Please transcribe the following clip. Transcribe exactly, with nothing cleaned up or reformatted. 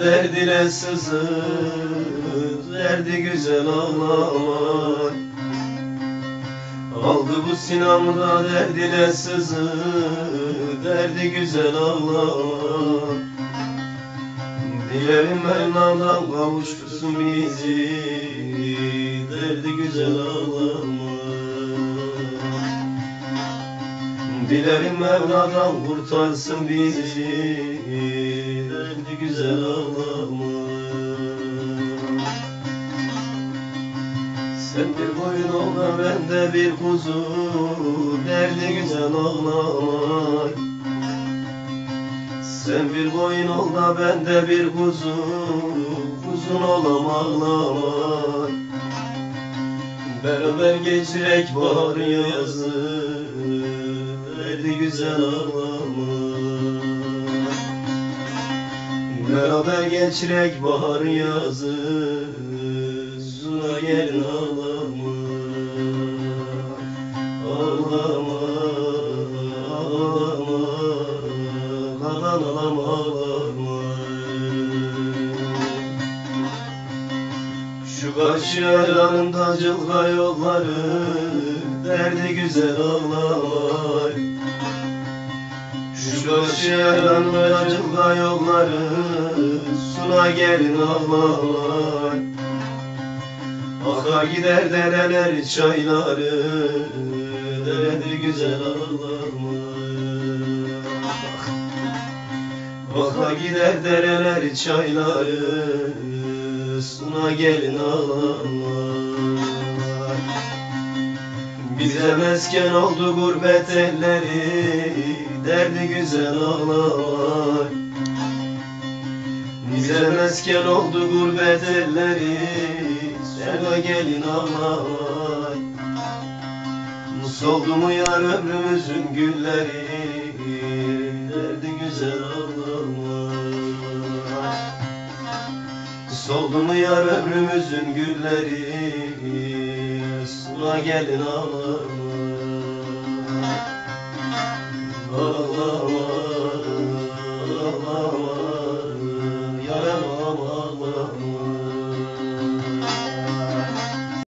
derd ile sızır, derdi güzel ağlamak. Aldı bu sinamda derd ile sızır, derdi güzel ağlamak. Dilerim Mevlam'dan kavuştursun bizi, derdi güzel ağlamak. Dilerim Mevlam'dan kurtarsın bizi, derdi güzel ağlamak. Sen bir koyun ol da ben de bir kuzu, derdi güzel ağlamak. Sen bir koyun ol da ben de bir kuzu, kuzun olam ağlamak. Beraber geçirek bahar yazı, derdi güzel ağlamak. Beraber geçirek bahar yazı, zura gelin ağlamak. Ağlamak, ağlamak, ağlan ağlam ağlamak. Şu karşı aylarında cılga yolları, derdi güzel ağlamak. Şu karşı aylarında cılga yolları, suna gelin ağlamak. Akar gider dereler çayları, derdi güzel ağlamak. Akar gider dereler çayları, suna gelin ağlamak. Bize mesken oldu gurbet elleri, derdi güzel ağlamak. Bize mesken oldu gurbet elleri, suna gelin ağlamak. Soldu mu yar ömrümüzün gülleri, derdi güzel ağlamak. Soldu mu yar ömrümüzün gülleri, suna gelin ağlamak.